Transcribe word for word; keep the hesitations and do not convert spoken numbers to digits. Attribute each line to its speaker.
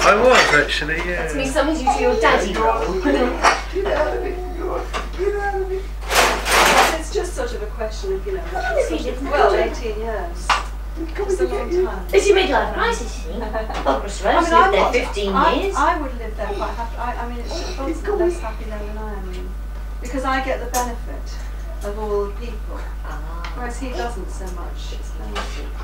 Speaker 1: I was actually, yeah.
Speaker 2: That's me summoned you to your daddy role.
Speaker 3: Get out of it, God. Get out of it.
Speaker 4: Well, it's just sort of a question of, you know, sort of, well, eighteen years. It's a long time.
Speaker 2: It's your midlife crisis, you see. Barbara Rose
Speaker 4: I mean,
Speaker 2: lived
Speaker 4: I'm
Speaker 2: there
Speaker 4: not-
Speaker 2: fifteen
Speaker 4: I,
Speaker 2: years.
Speaker 4: I would live there quite happy. I, I mean, it's possibly less happy there than I am, really. Because I get the benefit of all the people,
Speaker 2: Ah.
Speaker 4: whereas he doesn't so much. Um,